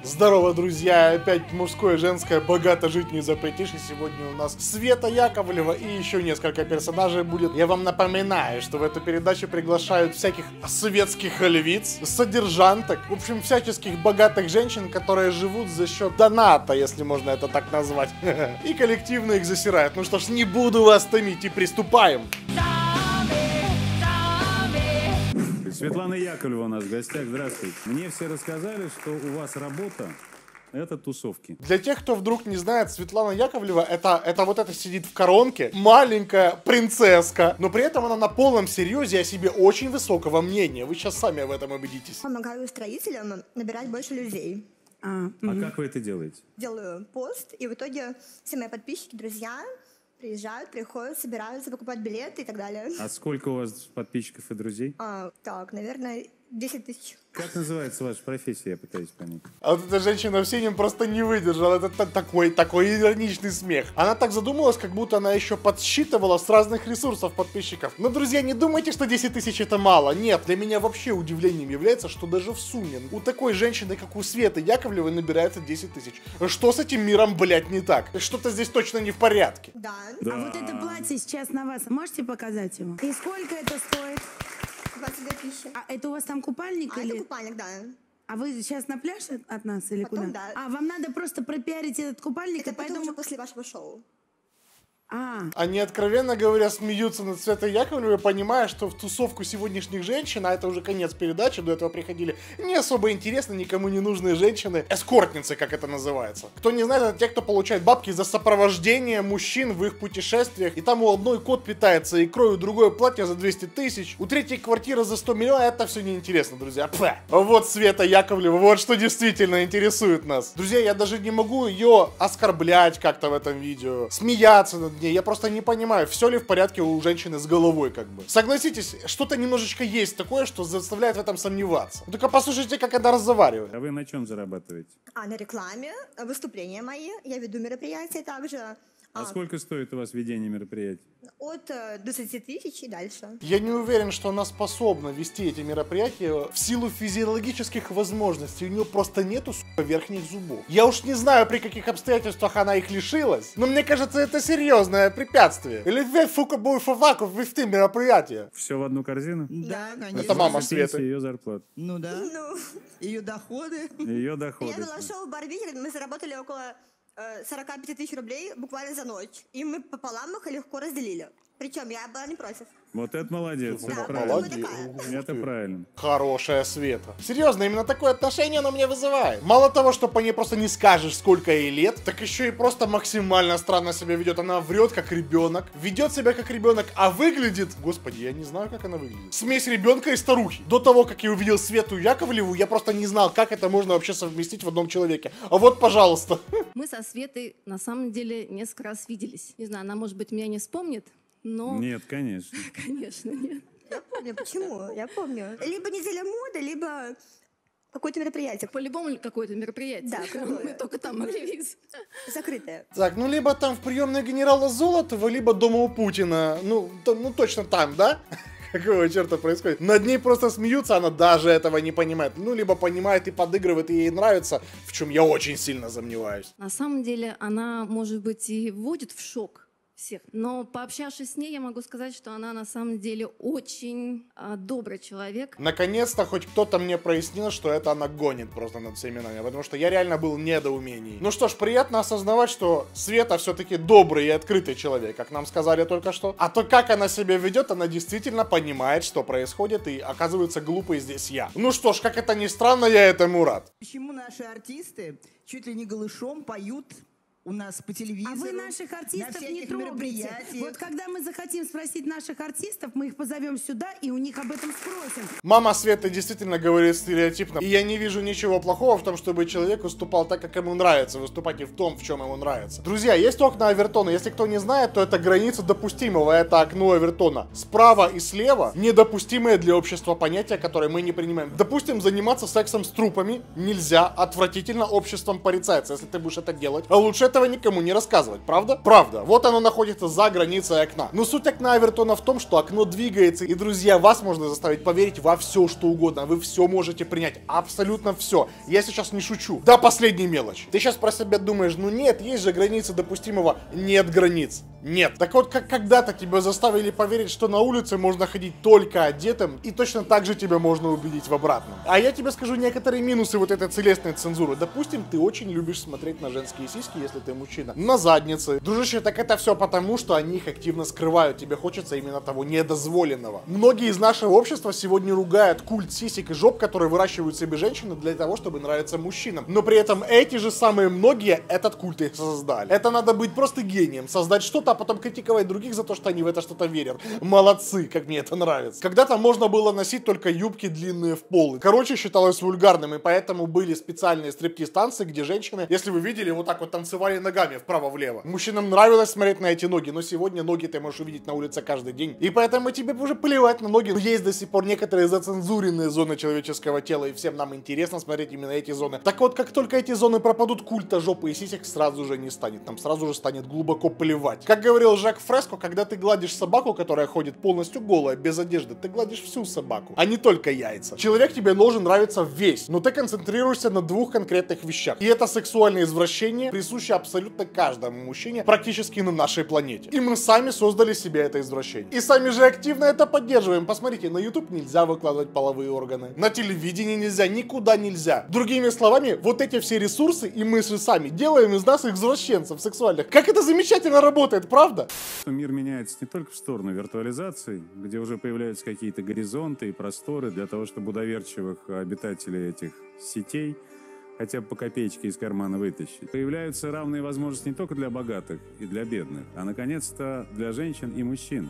Здорово, друзья! Опять мужское, женское, богато жить не запретишь. И сегодня у нас Света Яковлева и еще несколько персонажей будет. Я вам напоминаю, что в эту передачу приглашают всяких светских львиц, содержанток, в общем, всяческих богатых женщин, которые живут за счет доната, если можно это так назвать. И коллективно их засирают. Ну что ж, не буду вас томить и приступаем. Светлана Яковлева у нас в гостях. Здравствуйте. Мне все рассказали, что у вас работа — это тусовки. Для тех, кто вдруг не знает, Светлана Яковлева это вот это сидит в коронке, маленькая принцесска, но при этом она на полном серьезе о себе очень высокого мнения. Вы сейчас сами в этом убедитесь. Помогаю строителям набирать больше людей. А как вы это делаете? Делаю пост, и в итоге все мои подписчики, друзья приезжают, приходят, собираются, покупают билеты и так далее. А сколько у вас подписчиков и друзей? Так, наверное, 10 тысяч. Как называется ваша профессия, я пытаюсь понять. А вот эта женщина в синем просто не выдержала. Это такой ироничный смех. Она так задумалась, как будто она еще подсчитывала с разных ресурсов подписчиков. Но, друзья, не думайте, что 10 тысяч это мало. Нет, для меня вообще удивлением является, что даже в сумме у такой женщины, как у Светы Яковлевой, набирается 10 тысяч. Что с этим миром, блядь, не так? Что-то здесь точно не в порядке. Да. А вот это платье сейчас на вас, можете показать его? И сколько это стоит? 22 тысячи. А это у вас там купальник или? Это купальник, да. А вы сейчас на пляж от нас или Потом, куда? да. А, вам надо просто пропиарить этот купальник, Это и потом поэтому... уже после вашего шоу. Они, откровенно говоря, смеются над Светой Яковлевой, понимая, что в тусовку сегодняшних женщин, а это уже конец передачи, до этого приходили не особо интересные, никому не нужные женщины, эскортницы, как это называется. Кто не знает, это те, кто получает бабки за сопровождение мужчин в их путешествиях, и там у одной кот питается икрой, у другой платье за 200 тысяч, у третьей квартира за 100 миллионов, это все неинтересно, друзья. Пфэ. Вот Света Яковлева, вот что действительно интересует нас. Друзья, я даже не могу ее оскорблять как-то в этом видео, смеяться над ней. Я просто не понимаю, все ли в порядке у женщины с головой, как бы. Согласитесь, что-то немножечко есть такое, что заставляет в этом сомневаться. Только послушайте, как она разговаривает. А вы на чем зарабатываете? На рекламе, выступления мои, я веду мероприятия также. А сколько стоит у вас ведение мероприятий? От 20 тысяч и дальше. Я не уверен, что она способна вести эти мероприятия в силу физиологических возможностей. У нее просто нету, сука, верхних зубов. Я уж не знаю, при каких обстоятельствах она их лишилась, но мне кажется, это серьезное препятствие. Или вы, фука, будешь вести мероприятие? Все в одну корзину? Да, конечно. Это мама Светы. Ее зарплата. Ну да. Ну, Ее доходы. Ее доходы. я вела шоу «Барвитель», мы заработали около 45 тысяч рублей буквально за ночь. И мы пополам их легко разделили. Причем я была не против. Вот это молодец. Да, Это правильно. молодец. Это правильно. Хорошая Света. Серьезно, именно такое отношение она мне вызывает. Мало того, что по ней просто не скажешь, сколько ей лет, так еще и просто максимально странно себя ведет. Она врет, как ребенок, ведет себя как ребенок, а выглядит... Господи, я не знаю, как она выглядит. Смесь ребенка и старухи. До того, как я увидел Свету Яковлеву, я просто не знал, как это можно вообще совместить в одном человеке. А вот, пожалуйста. Мы со Светой на самом деле несколько раз виделись. Не знаю, она, может быть, меня не вспомнит, но... Нет, конечно. Конечно, нет. Я помню, почему, я помню. Либо неделя моды, либо какое-то мероприятие. По-любому какое-то мероприятие. Да, крутое. Мы только там могли видеться. Закрытое. Так, ну либо там в приемной генерала Золотова, либо дома у Путина. Ну точно там, да? Какого черта происходит? Над ней просто смеются, она даже этого не понимает. Ну, либо понимает и подыгрывает, и ей нравится, в чем я очень сильно сомневаюсь. На самом деле она, может быть, и вводит в шок всех. Но пообщавшись с ней, я могу сказать, что она на самом деле очень добрый человек. Наконец-то хоть кто-то мне прояснил, что это она гонит просто над всеми нами, потому что я реально был в недоумении. Ну что ж, приятно осознавать, что Света все-таки добрый и открытый человек, как нам сказали только что. А то, как она себя ведет, она действительно понимает, что происходит, и оказывается глупой здесь я. Ну что ж, как это ни странно, я этому рад. Почему наши артисты чуть ли не голышом поют у нас по телевизору? А вы наших на артистов не всяких трогайте. мероприятиях? Вот когда мы захотим спросить наших артистов, мы их позовем сюда и у них об этом спросим. Мама Светы действительно говорит стереотипно. И я не вижу ничего плохого в том, чтобы человек выступал так, как ему нравится. Выступать и в том, в чем ему нравится. Друзья, есть окна Овертона. Если кто не знает, то это граница допустимого. Это окно Овертона. Справа и слева недопустимые для общества понятия, которые мы не принимаем. Допустим, заниматься сексом с трупами нельзя. Отвратительно, обществом порицается. Если ты будешь это делать, а лучше этого никому не рассказывать, правда? Правда. Вот оно находится за границей окна. Но суть окна Эвертона в том, что окно двигается, и, друзья, вас можно заставить поверить во все, что угодно. Вы все можете принять, абсолютно все. Я сейчас не шучу. До последней мелочи. Ты сейчас про себя думаешь, ну нет, есть же границы допустимого. Нет границ. Нет. Так вот, как когда-то тебя заставили поверить, что на улице можно ходить только одетым, и точно так же тебя можно убедить в обратном. А я тебе скажу некоторые минусы вот этой целестной цензуры. Допустим, ты очень любишь смотреть на женские сиськи, если ты мужчина. На задницы. Дружище, так это все потому, что они их активно скрывают. Тебе хочется именно того недозволенного. Многие из нашего общества сегодня ругают культ сисек и жоп, которые выращивают себе женщины для того, чтобы нравиться мужчинам. Но при этом эти же самые многие этот культ и создали. Это надо быть просто гением. Создать что-то, а потом критиковать других за то, что они в это что-то верят. Молодцы, как мне это нравится. Когда-то можно было носить только юбки длинные в пол. Короче, считалось вульгарным, и поэтому были специальные стриптиз-танцы, где женщины, если вы видели, вот так вот танцевали ногами вправо-влево. Мужчинам нравилось смотреть на эти ноги, но сегодня ноги ты можешь увидеть на улице каждый день. И поэтому тебе уже плевать на ноги. Но есть до сих пор некоторые зацензуренные зоны человеческого тела, и всем нам интересно смотреть именно эти зоны. Так вот, как только эти зоны пропадут, культа жопы и сисек сразу же не станет. Нам сразу же станет глубоко плевать. Как говорил Жак Фреско, когда ты гладишь собаку, которая ходит полностью голая, без одежды, ты гладишь всю собаку, а не только яйца. Человек тебе должен нравиться весь, но ты концентрируешься на двух конкретных вещах. И это сексуальное извращение, присуще абсолютно каждому мужчине практически на нашей планете. И мы сами создали себе это извращение. И сами же активно это поддерживаем. Посмотрите, на YouTube нельзя выкладывать половые органы, на телевидении нельзя, никуда нельзя. Другими словами, вот эти все ресурсы и мы же сами делаем из нас извращенцев сексуальных. Как это замечательно работает, правда? Мир меняется не только в сторону виртуализации, где уже появляются какие-то горизонты и просторы для того, чтобы у доверчивых обитателей этих сетей хотя бы по копеечке из кармана вытащить. Появляются равные возможности не только для богатых и для бедных, а, наконец-то, для женщин и мужчин.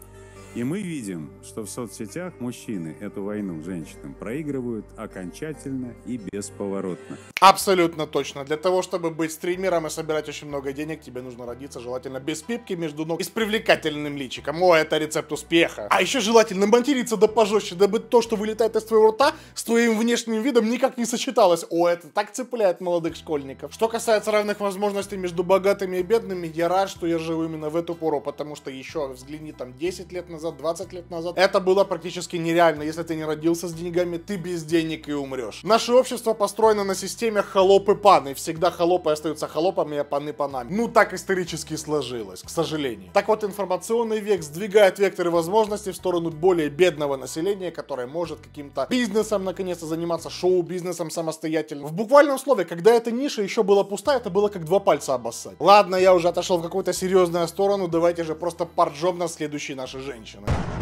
И мы видим, что в соцсетях мужчины эту войну женщинам проигрывают окончательно и бесповоротно. Абсолютно точно. Для того, чтобы быть стримером и собирать очень много денег, тебе нужно родиться желательно без пипки между ног и с привлекательным личиком. О, это рецепт успеха. А еще желательно материться да пожестче, дабы то, что вылетает из твоего рта, с твоим внешним видом никак не сочеталось. О, это так цепляет молодых школьников. Что касается равных возможностей между богатыми и бедными, я рад, что я живу именно в эту пору, потому что еще взгляни там 10 лет назад, 20 лет назад, это было практически нереально. Если ты не родился с деньгами, ты без денег и умрешь. Наше общество построено на системе холоп и пан, и всегда холопы остаются холопами, а паны панами. Ну, так исторически сложилось, к сожалению. Так вот, информационный век сдвигает векторы возможностей в сторону более бедного населения, которое может каким-то бизнесом, наконец-то, заниматься шоу-бизнесом самостоятельно. В буквальном слове, когда эта ниша еще была пустая, это было как два пальца обоссать. Ладно, я уже отошел в какую-то серьезную сторону, давайте же просто поржем на следующей нашей женщины.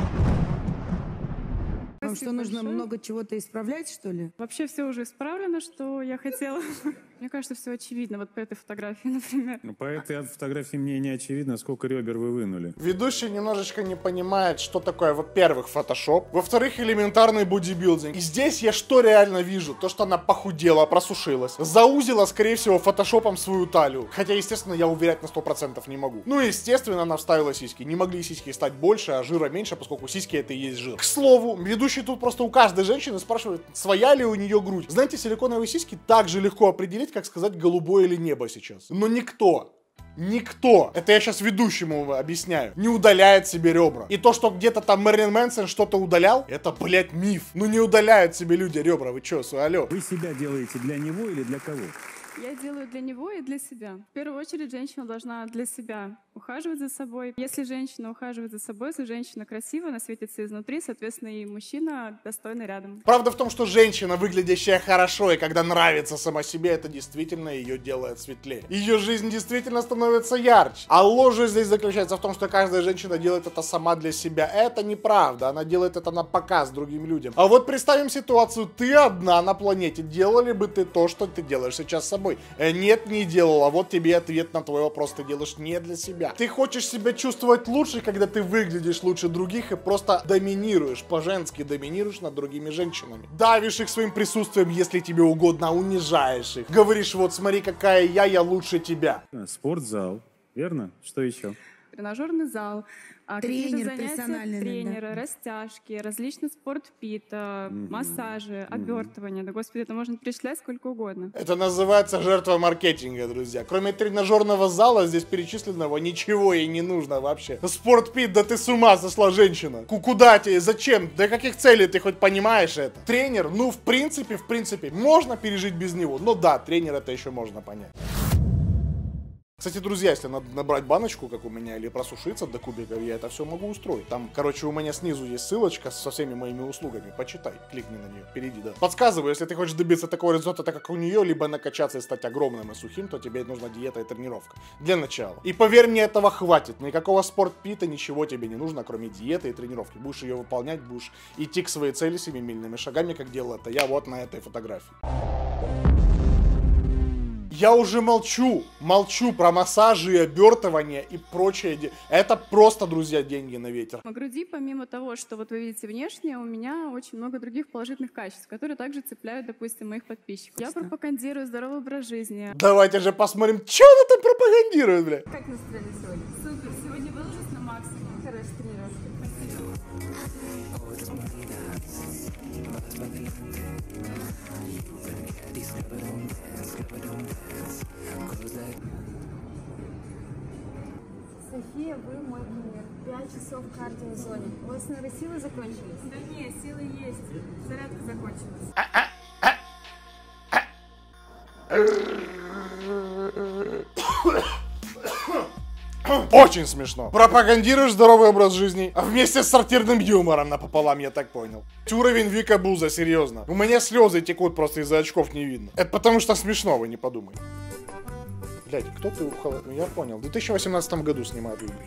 Потому что нужно много чего-то исправлять, что ли? Вообще все уже исправлено, что я хотела. Мне кажется, все очевидно. Вот по этой фотографии, например. По этой фотографии мне не очевидно, сколько ребер вы вынули. Ведущий немножечко не понимает, что такое, во-первых, фотошоп, во-вторых, элементарный бодибилдинг. И здесь я что реально вижу? То, что она похудела, просушилась, заузила, скорее всего, фотошопом свою талию. Хотя, естественно, я уверять на 100% не могу. Ну, естественно, она вставила сиськи. Не могли сиськи стать больше, а жира меньше, поскольку сиськи это и есть жир. К слову, ведущий тут просто у каждой женщины спрашивает, своя ли у нее грудь. Знаете, силиконовые сиськи так же легко определить, как сказать, голубое или небо сейчас. Но никто, это я сейчас ведущему объясняю, не удаляет себе ребра. И то, что где-то там Мэрилин Мэнсон что-то удалял, это, блядь, миф. Ну не удаляют себе люди ребра, вы чё, алло. Вы себя делаете для него или для кого? Я делаю для него и для себя. В первую очередь, женщина должна для себя ухаживать за собой. Если женщина ухаживает за собой, если женщина красивая, она светится изнутри, соответственно, и мужчина достойный рядом. Правда в том, что женщина, выглядящая хорошо, и когда нравится сама себе, это действительно ее делает светлее. Ее жизнь действительно становится ярче. А ложь здесь заключается в том, что каждая женщина делает это сама для себя. Это неправда. Она делает это на показ другим людям. А вот представим ситуацию, ты одна на планете. Делали бы ты то, что ты делаешь сейчас с собой? Нет, не делала. Вот тебе ответ на твой вопрос. Ты делаешь не для себя. Ты хочешь себя чувствовать лучше, когда ты выглядишь лучше других и просто доминируешь, по-женски доминируешь над другими женщинами. Давишь их своим присутствием, если тебе угодно, унижаешь их. Говоришь, вот смотри, какая я лучше тебя. Спортзал, верно? Что еще? тренажерный зал, какие-то Тренер занятия персональный, тренера, растяжки, различный спортпит, массажи, обертывания. Да, господи, это можно перечислять сколько угодно. Это называется жертва маркетинга, друзья. Кроме тренажерного зала здесь перечисленного ничего ей не нужно вообще. Спортпит, да ты с ума сошла, женщина. Куда тебе, зачем, для каких целей ты хоть понимаешь это? Тренер, ну в принципе, можно пережить без него. Но да, тренер это еще можно понять. Кстати, друзья, если надо набрать баночку, как у меня, или просушиться до кубиков, я это все могу устроить. Там, короче, у меня снизу есть ссылочка со всеми моими услугами. Почитай, кликни на нее, перейди, да. Подсказываю, если ты хочешь добиться такого результата, как у нее, либо накачаться и стать огромным и сухим, то тебе нужна диета и тренировка. Для начала. И поверь мне, этого хватит. Никакого спортпита, ничего тебе не нужно, кроме диеты и тренировки. Будешь ее выполнять, будешь идти к своей цели семимильными шагами, как делал это я вот на этой фотографии. Я уже молчу про массажи, обертывания и прочее. Это просто, друзья, деньги на ветер. На груди, помимо того, что вот вы видите внешне, у меня очень много других положительных качеств, которые также цепляют, допустим, моих подписчиков. Я пропагандирую здоровый образ жизни. Давайте же посмотрим, что она там пропагандирует, бля. Как настроение сегодня? Супер, сегодня выложусь на максимум. Хорошая тренировка. София, вы мой пример. 5 часов в кардиозоне. У вас, наверное, силы закончились? Да нет, силы есть. Зарядка закончилась. Очень смешно. Пропагандируешь здоровый образ жизни, а вместе с сортирным юмором напополам, я так понял. Уровень Вика Буза, серьезно. У меня слезы текут просто из-за очков, не видно. Это потому что смешно, вы не подумайте. Блядь, кто ты ухал? Я понял. В 2018 году снимают видео.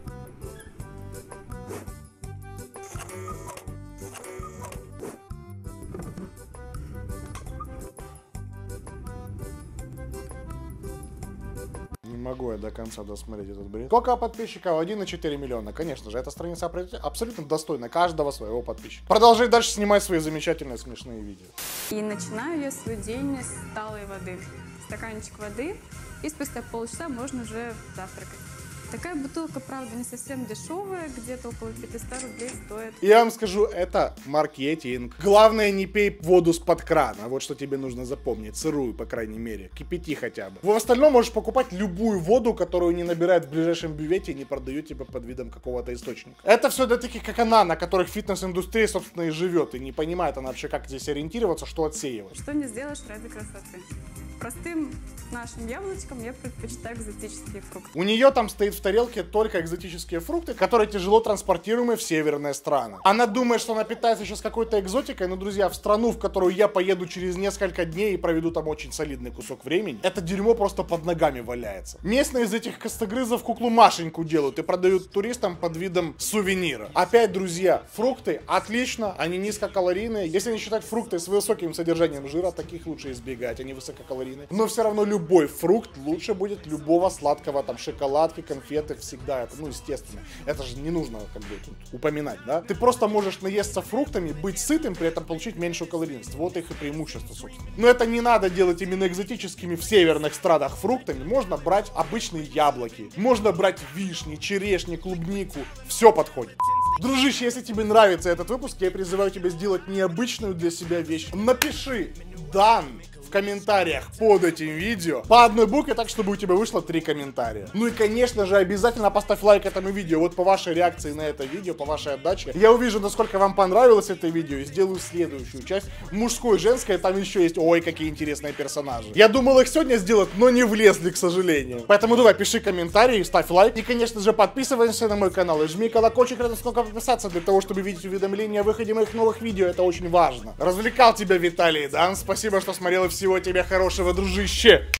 Не могу я до конца досмотреть этот бред. Сколько подписчиков? 1,4 миллиона. Конечно же, эта страница абсолютно достойна каждого своего подписчика. Продолжай дальше снимать свои замечательные смешные видео. И начинаю я свой день с талой воды. Стаканчик воды, и спустя полчаса можно уже завтракать. Такая бутылка, правда, не совсем дешевая, где-то около 500 рублей стоит. Я вам скажу, это маркетинг. Главное, не пей воду с-под крана. Вот что тебе нужно запомнить. Сырую, по крайней мере. Кипяти хотя бы. В остальном можешь покупать любую воду, которую не набирают в ближайшем бювете и не продают тебе под видом какого-то источника. Это все для таких, как она, на которых фитнес-индустрия, собственно, и живет. И не понимает она вообще, как здесь ориентироваться, что отсеивать. Что не сделаешь ради красоты. Простым нашим яблочком я предпочитаю экзотические фрукты. У нее там стоит в тарелке только экзотические фрукты, которые тяжело транспортируемы в северные страны. Она думает, что она питается сейчас какой-то экзотикой, но, друзья, в страну, в которую я поеду через несколько дней и проведу там очень солидный кусок времени, это дерьмо просто под ногами валяется. Местные из этих костогрызов куклу Машеньку делают и продают туристам под видом сувенира. Опять, друзья, фрукты отлично, они низкокалорийные. Если не считать фрукты с высоким содержанием жира, таких лучше избегать, они высококалорийные. Но все равно любой фрукт лучше будет любого сладкого, там, шоколадки, конфеты, всегда это, ну, естественно. Это же не нужно, как бы, тут упоминать, да? Ты просто можешь наесться фруктами, быть сытым, при этом получить меньшую калорийность. Вот их и преимущество, собственно. Но это не надо делать именно экзотическими в северных странах фруктами. Можно брать обычные яблоки, можно брать вишни, черешни, клубнику. Все подходит. Дружище, если тебе нравится этот выпуск, я призываю тебя сделать необычную для себя вещь. Напиши «Дан» в комментариях под этим видео по одной букве, так, чтобы у тебя вышло 3 комментария. Ну и, конечно же, обязательно поставь лайк этому видео. Вот по вашей реакции на это видео, по вашей отдаче, я увижу, насколько вам понравилось это видео, и сделаю следующую часть. Мужское и женское, там еще есть, ой, какие интересные персонажи. Я думал их сегодня сделать, но не влезли, к сожалению. Поэтому давай, пиши комментарии, ставь лайк. И, конечно же, подписывайся на мой канал и жми колокольчик рядом с кнопкой подписаться, для того, чтобы видеть уведомления о выходе моих новых видео. Это очень важно. Развлекал тебя Виталий Дан. Спасибо, что смотрел, и всего тебе хорошего, дружище!